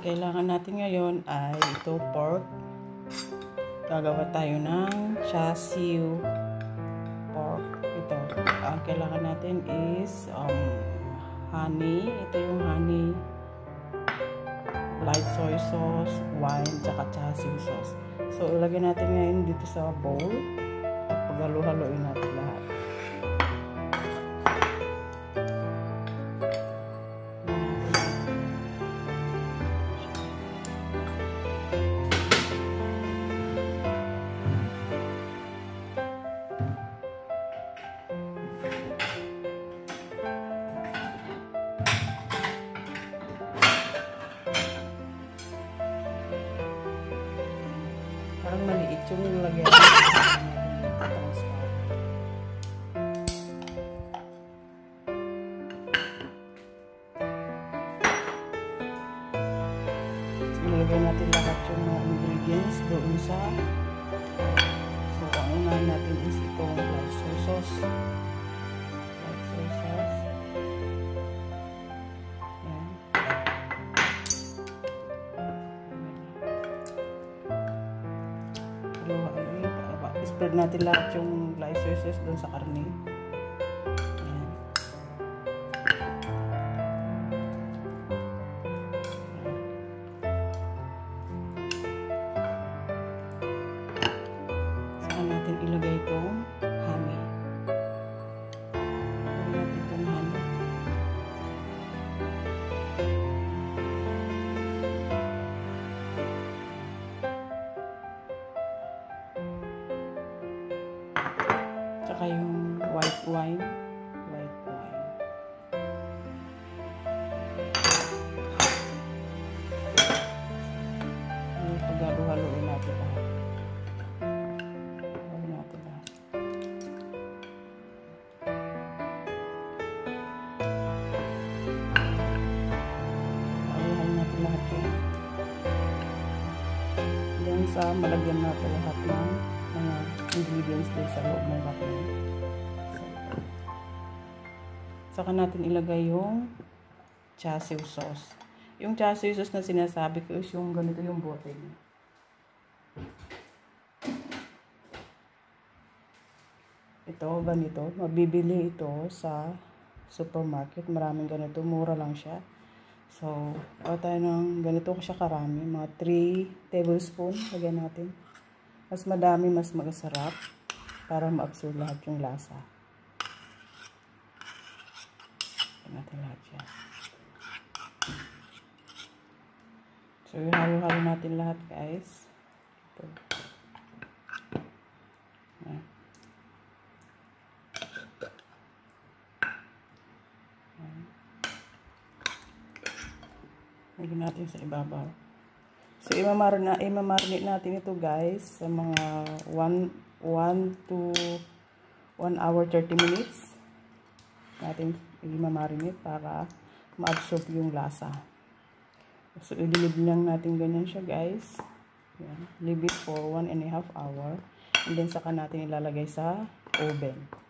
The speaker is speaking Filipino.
kailangan natin ngayon ay ito pork. Gagawa tayo ng chassis pork. Ito. Ang kailangan natin is honey. Ito yung honey, light soy sauce, wine, tsaka chassis sauce. So, ilagay natin ngayon dito sa bowl. Paghalo-haloin natin lahat. Parang maliit yung lagyan. Ilagay natin lahat yung mga ingredients doon sa. So, ang unahan natin is itong light soy sauce. Light soy sauce. Yan. Spread natin lahat yung light soy sauce doon sa karne. Ayan. Saka natin ilagay itong honey. Ilagay natin itong honey. Tsaka yung white wine. White wine. Paghalo-haloin natin lahat. Haloin natin lahat. Haloin natin lahat yun. Hanggang sa malagyan natin lahat ng mga ingredients din sa loob ng karne. Saka natin ilagay yung chassis sauce. Yung chassis sauce na sinasabi ko is yung ganito yung bote. Ito, ganito. Mabibili ito sa supermarket. Maraming ganito. Mura lang siya. So, o tayo ng ganito ko siya karami. Mga 3 tablespoon. Lagyan natin. Mas madami, mas masarap para ma-absorb lahat yung lasa. Lagyan natin lahat yan. So, halo-halo natin lahat, guys. Ito. Ayan. Lagyan natin sa ibabaw. So, i-marinate natin ito, guys, sa mga 1 to 1 hour 30 minutes. Natin i-marinate para ma-absorb yung lasa. So, i-leave lang natin ganyan siya, guys. Yan. Leave it for 1.5 hour. And then, saka natin ilalagay sa oven.